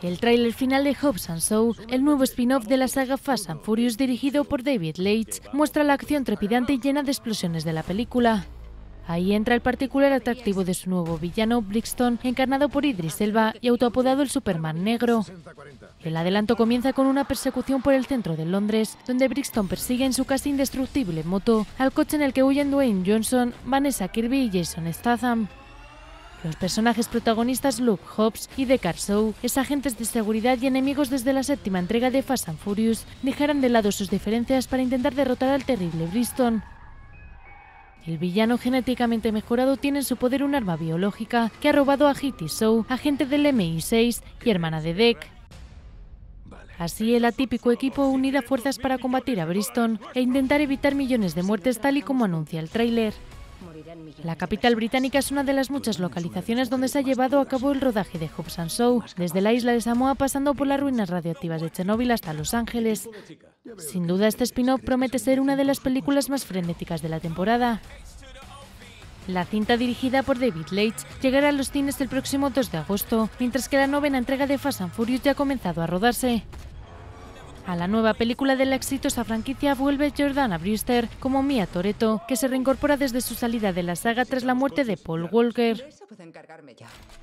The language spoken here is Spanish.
El tráiler final de Hobbs & Shaw, el nuevo spin-off de la saga Fast and Furious dirigido por David Leitch, muestra la acción trepidante y llena de explosiones de la película. Ahí entra el particular atractivo de su nuevo villano, Brixton, encarnado por Idris Elba y autoapodado el Superman Negro. El adelanto comienza con una persecución por el centro de Londres, donde Brixton persigue en su casi indestructible moto al coche en el que huyen Dwayne Johnson, Vanessa Kirby y Jason Statham. Los personajes protagonistas Luke Hobbs y Deckard Shaw, exagentes de seguridad y enemigos desde la séptima entrega de Fast and Furious, dejarán de lado sus diferencias para intentar derrotar al terrible Brixton. El villano genéticamente mejorado tiene en su poder un arma biológica que ha robado a Hitty Shaw, agente del MI6 y hermana de Deck. Así, el atípico equipo unirá fuerzas para combatir a Brixton e intentar evitar millones de muertes tal y como anuncia el tráiler. La capital británica es una de las muchas localizaciones donde se ha llevado a cabo el rodaje de Hobbs & Shaw, desde la isla de Samoa pasando por las ruinas radioactivas de Chernóbil hasta Los Ángeles. Sin duda, este spin-off promete ser una de las películas más frenéticas de la temporada. La cinta, dirigida por David Leitch, llegará a los cines el próximo 2 de agosto, mientras que la novena entrega de Fast and Furious ya ha comenzado a rodarse. A la nueva película de la exitosa franquicia vuelve Jordana Brewster como Mia Toretto, que se reincorpora desde su salida de la saga tras la muerte de Paul Walker.